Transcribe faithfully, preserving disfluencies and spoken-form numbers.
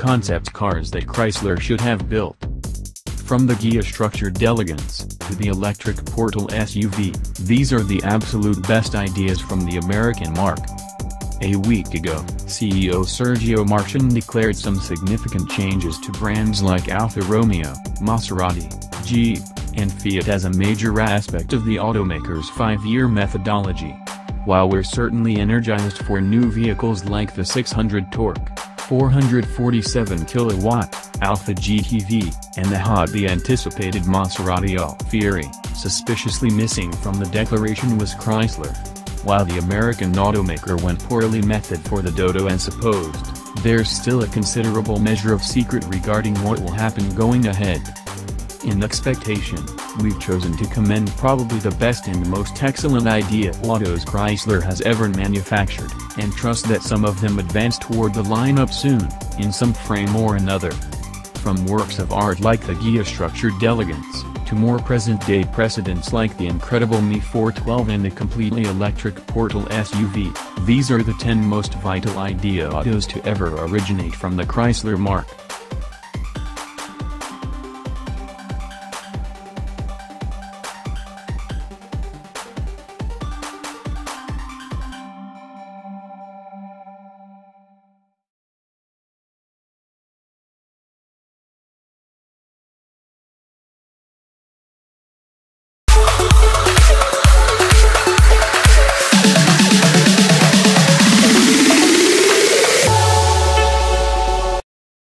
concept cars that Chrysler should have built. From the Ghia-structured D'Elegance to the electric portal S U V, these are the absolute best ideas from the American marque. A week ago, C E O Sergio Marchionne declared some significant changes to brands like Alfa Romeo, Maserati, Jeep, and Fiat as a major aspect of the automaker's five-year methodology. While we're certainly energized for new vehicles like the six hundred torque, four hundred forty-seven kilowatt, Alfa G T V, and the hotly anticipated Maserati Alfieri, suspiciously missing from the declaration was Chrysler. While the American automaker went poorly method for the dodo as supposed, there's still a considerable measure of secret regarding what will happen going ahead. In expectation, we've chosen to commend probably the best and most excellent idea autos Chrysler has ever manufactured, and trust that some of them advance toward the lineup soon, in some frame or another. From works of art like the Ghia-structured D'Elegance, to more present-day precedents like the incredible M I four twelve and the completely electric portal S U V, these are the ten most vital idea autos to ever originate from the Chrysler marque.